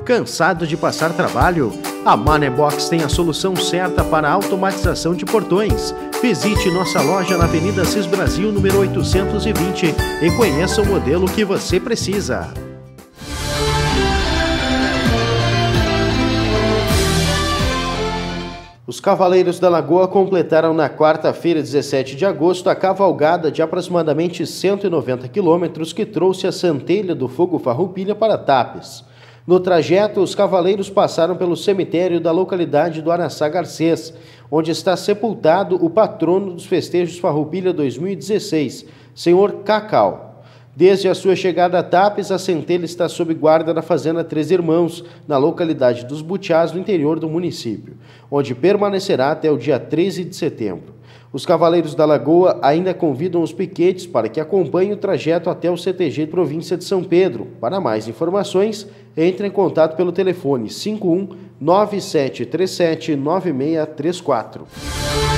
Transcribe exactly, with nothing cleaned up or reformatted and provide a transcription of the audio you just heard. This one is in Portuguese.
Cansado de passar trabalho? A Manebox tem a solução certa para a automatização de portões. Visite nossa loja na Avenida Cis Brasil, número oitocentos e vinte, e conheça o modelo que você precisa. Os Cavaleiros da Lagoa completaram na quarta-feira, dezessete de agosto, a cavalgada de aproximadamente cento e noventa quilômetros que trouxe a centelha do Fogo Farroupilha para Tapes. No trajeto, os cavaleiros passaram pelo cemitério da localidade do Araçá Garcês, onde está sepultado o patrono dos festejos Farroupilha dois mil e dezesseis, senhor Cacau. Desde a sua chegada a Tapes, a centelha está sob guarda na Fazenda Três Irmãos, na localidade dos Butiás, no interior do município, onde permanecerá até o dia treze de setembro. Os Cavaleiros da Lagoa ainda convidam os piquetes para que acompanhem o trajeto até o C T G Província de São Pedro. Para mais informações, entre em contato pelo telefone cinco um nove sete três sete nove seis três quatro.